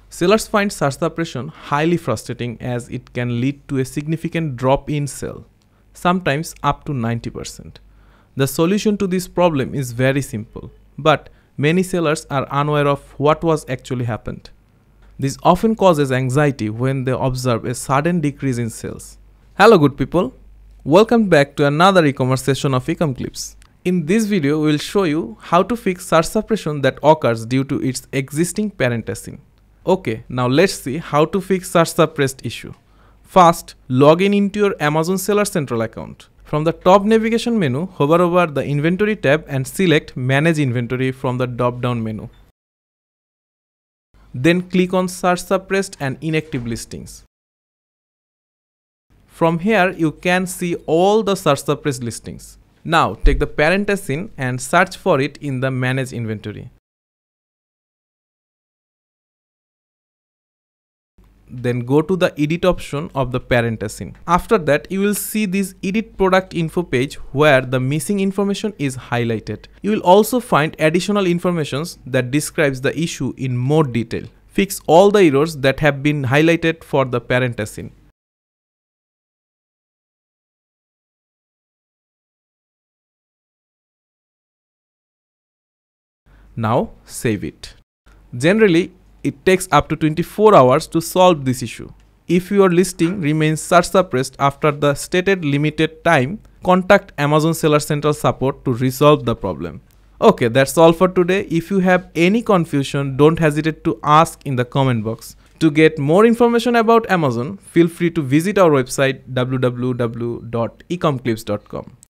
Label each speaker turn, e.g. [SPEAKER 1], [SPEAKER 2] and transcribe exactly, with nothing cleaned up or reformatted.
[SPEAKER 1] Sellers find search suppression highly frustrating as it can lead to a significant drop in sale, sometimes up to ninety percent. The solution to this problem is very simple, but many sellers are unaware of what was actually happened. This often causes anxiety when they observe a sudden decrease in sales. Hello good people, welcome back to another e-commerce session of Ecomclips. In this video, we will show you how to fix search suppression that occurs due to its existing parent ASIN. Okay, now let's see how to fix search suppressed issue. First, log in into your Amazon Seller Central account. From the top navigation menu, hover over the Inventory tab and select Manage Inventory from the drop-down menu. Then click on Search Suppressed and Inactive Listings. From here, you can see all the search suppressed listings. Now, take the parent ASIN and search for it in the Manage Inventory. Then go to the edit option of the parent ASIN. After that, you will see this edit product info page where the missing information is highlighted. You will also find additional information that describes the issue in more detail. Fix all the errors that have been highlighted for the parent ASIN. Now save it. Generally, it takes up to twenty-four hours to solve this issue. If your listing remains search suppressed after the stated limited time, contact Amazon Seller Central support to resolve the problem. Okay, that's all for today. If you have any confusion, don't hesitate to ask in the comment box. To get more information about Amazon, feel free to visit our website w w w dot ecomclips dot com.